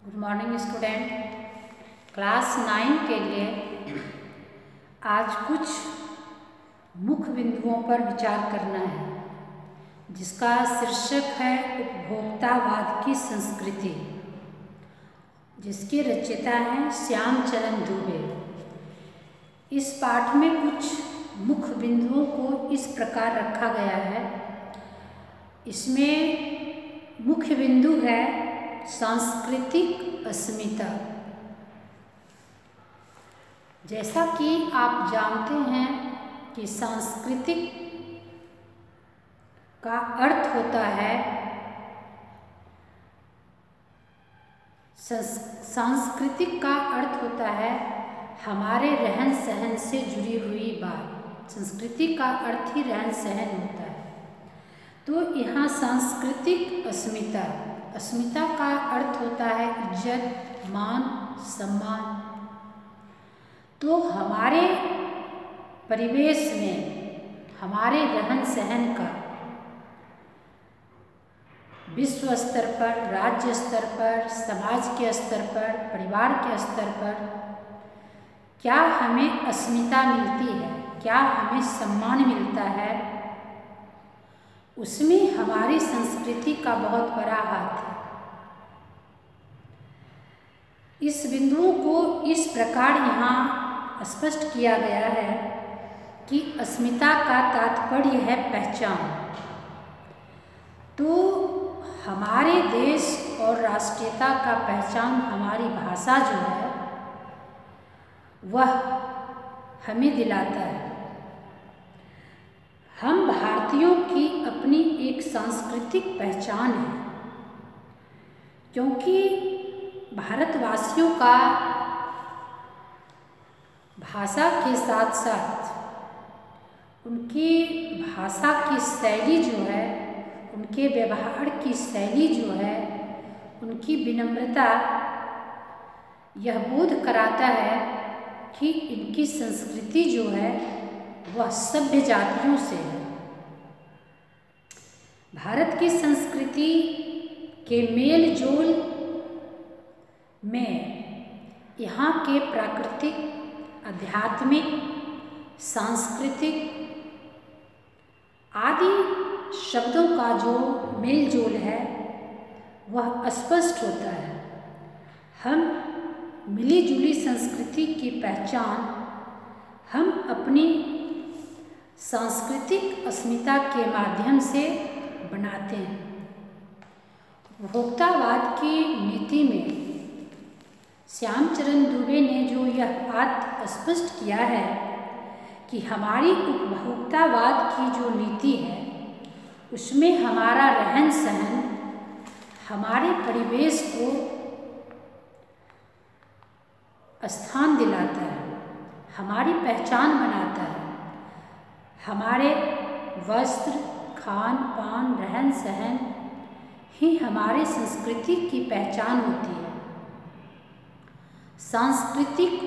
Good morning student. Class 9 के लिए आज कुछ मुख्य बिंदुओं पर विचार करना है, जिसका शीर्षक है उपभोक्तावाद की संस्कृति, जिसके रचयिता हैं श्यामचरण दुबे। इस पाठ में कुछ मुख्य बिंदुओं को इस प्रकार रखा गया है। इसमें मुख्य बिंदु है सांस्कृतिक अस्मिता। जैसा कि आप जानते हैं कि सांस्कृतिक का अर्थ होता है सांस्कृतिक का अर्थ होता है हमारे रहन सहन से जुड़ी हुई बात। संस्कृति का अर्थ ही रहन सहन होता है। तो यहाँ सांस्कृतिक अस्मिता का अर्थ होता है इज्जत, मान, सम्मान। तो हमारे परिवेश में हमारे रहन सहन का विश्व स्तर पर, राज्य स्तर पर, समाज के स्तर पर, परिवार के स्तर पर क्या हमें अस्मिता मिलती है, क्या हमें सम्मान मिलता है, उसमें हमारी संस्कृति का बहुत बड़ा हाथ है। इस बिंदुओं को इस प्रकार यहाँ स्पष्ट किया गया है कि अस्मिता का तात्पर्य है पहचान। तो हमारे देश और राष्ट्रीयता का पहचान हमारी भाषा जो है वह हमें दिलाता है। हम भारतीयों की अपनी एक सांस्कृतिक पहचान है, क्योंकि भारतवासियों का भाषा के साथ साथ उनकी भाषा की शैली जो है, उनके व्यवहार की शैली जो है, उनकी विनम्रता यह बोध कराता है कि इनकी संस्कृति जो है वह सभ्य जातियों से है। भारत की संस्कृति के मेल जोल में यहाँ के प्राकृतिक, आध्यात्मिक, सांस्कृतिक आदि शब्दों का जो मेल जोल है वह स्पष्ट होता है। हम मिली जुली संस्कृति की पहचान हम अपनी सांस्कृतिक अस्मिता के माध्यम से बनाते हैं। उपभोक्तावाद की नीति में श्यामचरण दुबे ने जो यह बात स्पष्ट किया है कि हमारी उपभोक्तावाद की जो नीति है उसमें हमारा रहन सहन हमारे परिवेश को स्थान दिलाता है, हमारी पहचान बनाता है। हमारे वस्त्र, खान पान, रहन सहन ही हमारे संस्कृति की पहचान होती है। सांस्कृतिक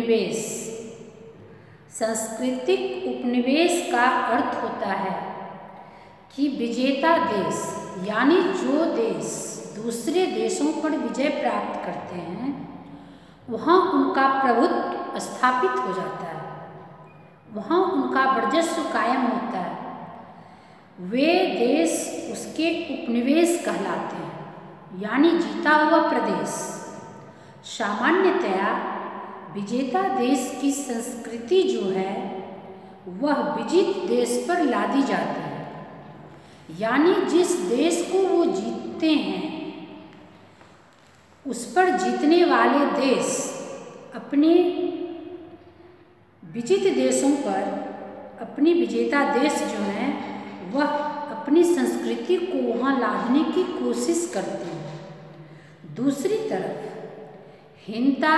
उपनिवेश का अर्थ होता है कि विजेता देश, यानी जो देश दूसरे देशों पर विजय प्राप्त करते हैं वहाँ उनका प्रभुत्व स्थापित हो जाता है, वहाँ उनका वर्चस्व कायम होता है। वे देश उसके उपनिवेश कहलाते हैं, यानी जीता हुआ प्रदेश। सामान्यतया विजेता देश की संस्कृति जो है वह विजित देश पर लादी जाती है, यानी जिस देश को वो जीतते हैं उस पर जीतने वाले देश अपने विजित देशों पर, अपनी विजेता देश जो है वह अपनी संस्कृति को वहाँ लादने की कोशिश करते हैं। दूसरी तरफ हीनता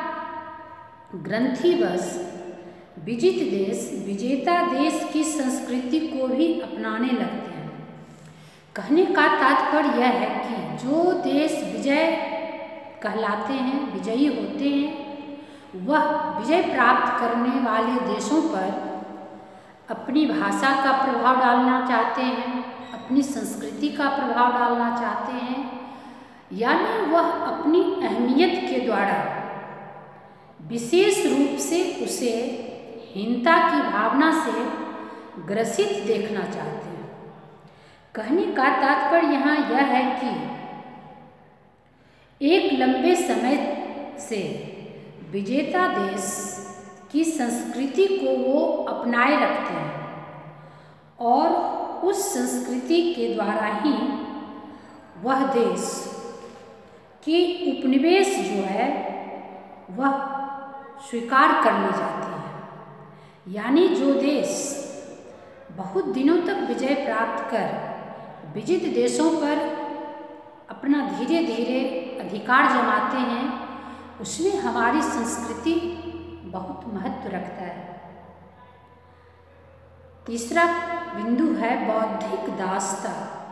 ग्रंथिवश विजित देश विजेता देश की संस्कृति को भी अपनाने लगते हैं। कहने का तात्पर्य यह है कि जो देश विजय कहलाते हैं, विजयी होते हैं, वह विजय प्राप्त करने वाले देशों पर अपनी भाषा का प्रभाव डालना चाहते हैं, अपनी संस्कृति का प्रभाव डालना चाहते हैं, यानी वह अपनी अहमियत के द्वारा विशेष रूप से उसे हीनता की भावना से ग्रसित देखना चाहते हैं। कहने का तात्पर्य यहाँ यह है कि एक लंबे समय से विजेता देश की संस्कृति को वो अपनाए रखते हैं और उस संस्कृति के द्वारा ही वह देश की उपनिवेश जो है वह स्वीकार कर ली जाती है। यानी जो देश बहुत दिनों तक विजय प्राप्त कर विजित देशों पर अपना धीरे धीरे अधिकार जमाते हैं, उसमें हमारी संस्कृति बहुत महत्व रखता है। तीसरा बिंदु है बौद्धिक दासता।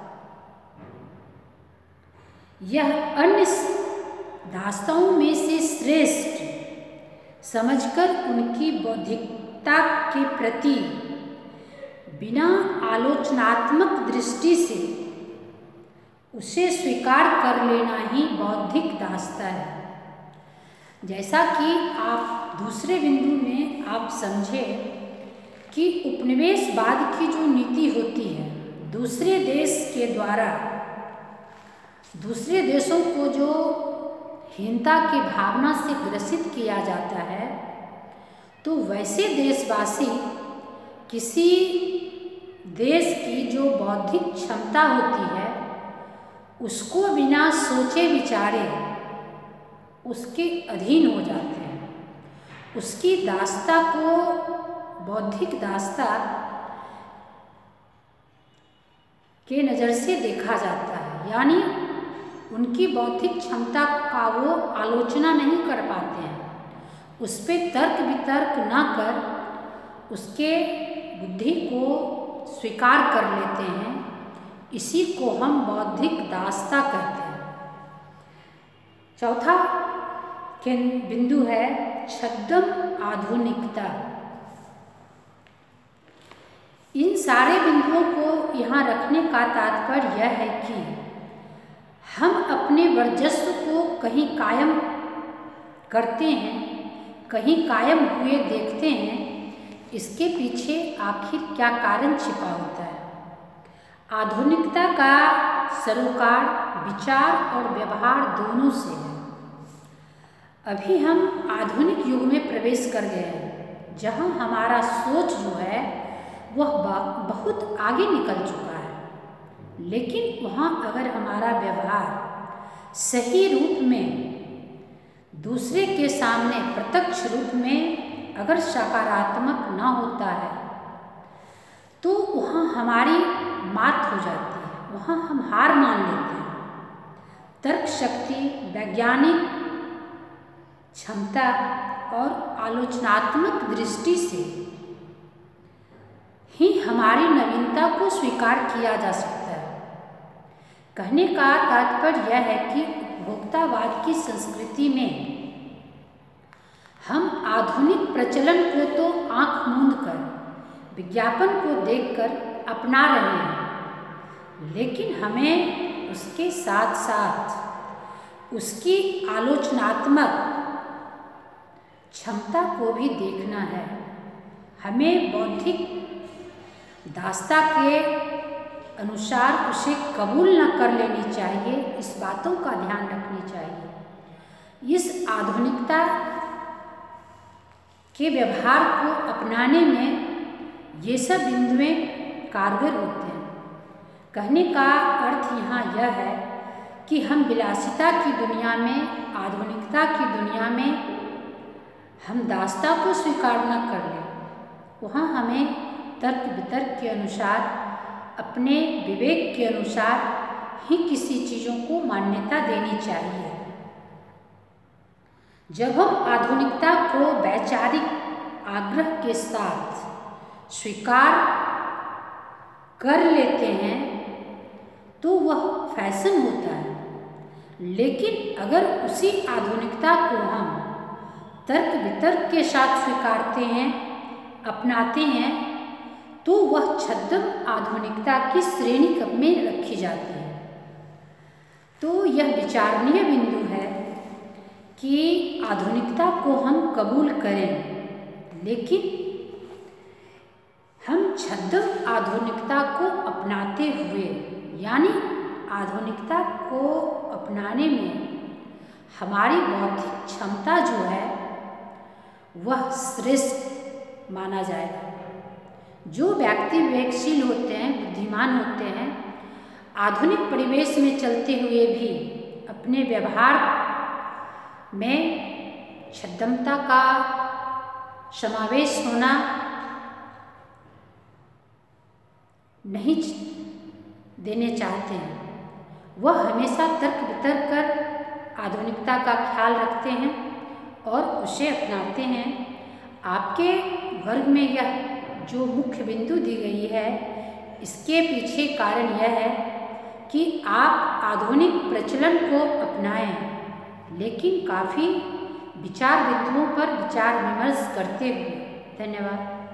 यह अन्य दास्ताओं में से श्रेष्ठ समझकर उनकी बौद्धिकता के प्रति बिना आलोचनात्मक दृष्टि से उसे स्वीकार कर लेना ही बौद्धिक दासता है। जैसा कि आप दूसरे बिंदु में आप समझे कि उपनिवेशवाद की जो नीति होती है, दूसरे देश के द्वारा दूसरे देशों को जो हीनता की भावना से ग्रसित किया जाता है, तो वैसे देशवासी किसी देश की जो बौद्धिक क्षमता होती है उसको बिना सोचे विचारे उसके अधीन हो जाते हैं। उसकी दासता को बौद्धिक दासता के नज़र से देखा जाता है, यानी उनकी बौद्धिक क्षमता का वो आलोचना नहीं कर पाते हैं, उस पर तर्क वितर्क न कर उसके बुद्धि को स्वीकार कर लेते हैं। इसी को हम बौद्धिक दासता कहते हैं। चौथा बिंदु है छद्म आधुनिकता। इन सारे बिंदुओं को यहाँ रखने का तात्पर्य यह है कि हम अपने वर्चस्व को कहीं कायम करते हैं, कहीं कायम हुए देखते हैं। इसके पीछे आखिर क्या कारण छिपा होता है? आधुनिकता का सरोकार विचार और व्यवहार दोनों से है। अभी हम आधुनिक युग में प्रवेश कर गए हैं, जहाँ हमारा सोच जो है वह बहुत आगे निकल चुका है। लेकिन वहाँ अगर हमारा व्यवहार सही रूप में दूसरे के सामने प्रत्यक्ष रूप में अगर सकारात्मक ना होता है, तो वहाँ हमारी मात हो जाती है, वहाँ हम हार मान लेते हैं। तर्क शक्ति, वैज्ञानिक क्षमता और आलोचनात्मक दृष्टि से ही हमारी नवीनता को स्वीकार किया जा सकता है। कहने का तात्पर्य यह है कि उपभोक्तावाद की संस्कृति में हम आधुनिक प्रचलन को तो आंख मूंद कर, विज्ञापन को देखकर अपना रहे हैं, लेकिन हमें उसके साथ साथ उसकी आलोचनात्मक क्षमता को भी देखना है। हमें बौद्धिक दासता के अनुसार उसे कबूल न कर लेनी चाहिए, इस बातों का ध्यान रखनी चाहिए। इस आधुनिकता के व्यवहार को अपनाने में ये सब बिंदुएं कारगर होते हैं। कहने का अर्थ यहाँ यह है कि हम विलासिता की दुनिया में, आधुनिकता की दुनिया में हम दासता को स्वीकार न कर लें। वहाँ हमें तर्क वितर्क के अनुसार, अपने विवेक के अनुसार ही किसी चीज़ों को मान्यता देनी चाहिए। जब हम आधुनिकता को वैचारिक आग्रह के साथ स्वीकार कर लेते हैं तो वह फैशन होता है। लेकिन अगर उसी आधुनिकता को हम तर्क वितर्क के साथ स्वीकारते हैं, अपनाते हैं, तो वह छद्म आधुनिकता की श्रेणी में रखी जाती है। तो यह विचारणीय बिंदु है कि आधुनिकता को हम कबूल करें, लेकिन हम छद्म आधुनिकता को अपनाते हुए, यानी आधुनिकता को अपनाने में हमारी बौद्धिक क्षमता जो है वह श्रेष्ठ माना जाएगा। जो व्यक्ति विवेकशील होते हैं, बुद्धिमान होते हैं, आधुनिक परिवेश में चलते हुए भी अपने व्यवहार में छद्मता का समावेश होना नहीं देने चाहते हैं, वह हमेशा तर्क वितर्क कर आधुनिकता का ख्याल रखते हैं और उसे अपनाते हैं। आपके वर्ग में यह जो मुख्य बिंदु दी गई है, इसके पीछे कारण यह है कि आप आधुनिक प्रचलन को अपनाएं, लेकिन काफ़ी विचार बिंदुओं पर विचार विमर्श करते हुए। धन्यवाद।